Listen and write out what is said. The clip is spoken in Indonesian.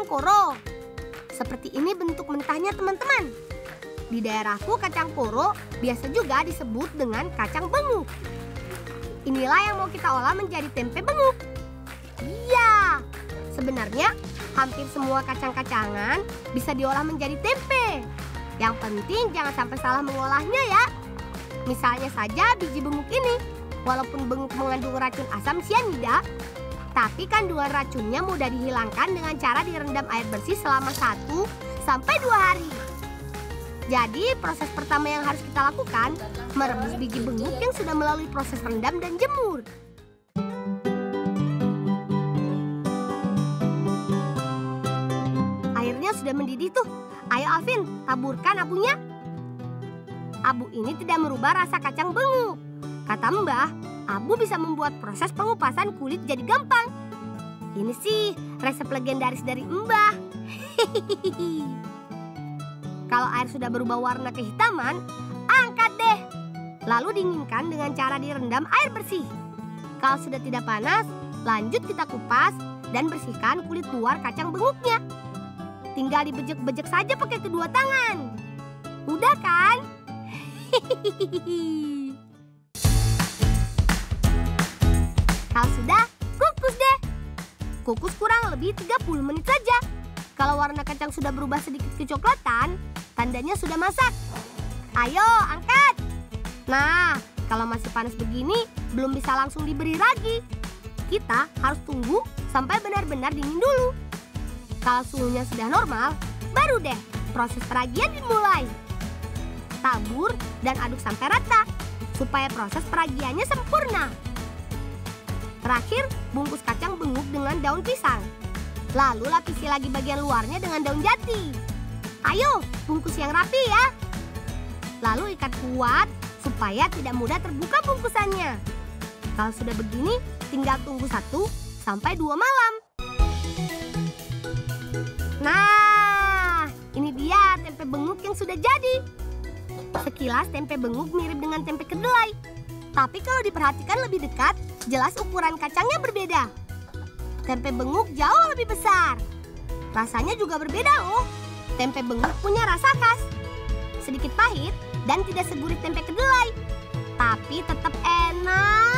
koro. Seperti ini bentuk mentahnya teman-teman. Di daerahku kacang koro biasa juga disebut dengan kacang benguk. Inilah yang mau kita olah menjadi tempe benguk. Iya, sebenarnya hampir semua kacang-kacangan bisa diolah menjadi tempe. Yang penting jangan sampai salah mengolahnya ya. Misalnya saja biji benguk ini, walaupun benguk mengandung racun asam sianida, tapi kandungan racunnya mudah dihilangkan dengan cara direndam air bersih selama 1 sampai 2 hari. Jadi proses pertama yang harus kita lakukan, merebus biji benguk yang sudah melalui proses rendam dan jemur. Airnya sudah mendidih tuh. Ayo Alvin, taburkan abunya. Abu ini tidak merubah rasa kacang benguk. Kata Mbah, abu bisa membuat proses pengupasan kulit jadi gampang. Ini sih resep legendaris dari Mbah. Kalau air sudah berubah warna kehitaman, angkat deh. Lalu dinginkan dengan cara direndam air bersih. Kalau sudah tidak panas, lanjut kita kupas dan bersihkan kulit luar kacang benguknya. Tinggal dibejek-bejek saja pakai kedua tangan. Mudah kan? Kalau sudah, kukus deh. Kukus kurang lebih 30 menit saja. Kalau warna kacang sudah berubah sedikit kecoklatan, tandanya sudah masak. Ayo, angkat. Nah, kalau masih panas begini, belum bisa langsung diberi ragi. Kita harus tunggu sampai benar-benar dingin dulu. Kalau suhunya sudah normal, baru deh proses peragian dimulai. Tabur dan aduk sampai rata, supaya proses peragiannya sempurna. Terakhir, bungkus kacang benguk dengan daun pisang. Lalu lapisi lagi bagian luarnya dengan daun jati. Ayo, bungkus yang rapi ya. Lalu ikat kuat, supaya tidak mudah terbuka bungkusannya. Kalau sudah begini, tinggal tunggu 1 sampai 2 malam. Nah, ini dia tempe benguk yang sudah jadi. Sekilas tempe benguk mirip dengan tempe kedelai. Tapi kalau diperhatikan lebih dekat, jelas ukuran kacangnya berbeda. Tempe benguk jauh lebih besar. Rasanya juga berbeda loh. Tempe benguk punya rasa khas. Sedikit pahit dan tidak segurih tempe kedelai. Tapi tetap enak.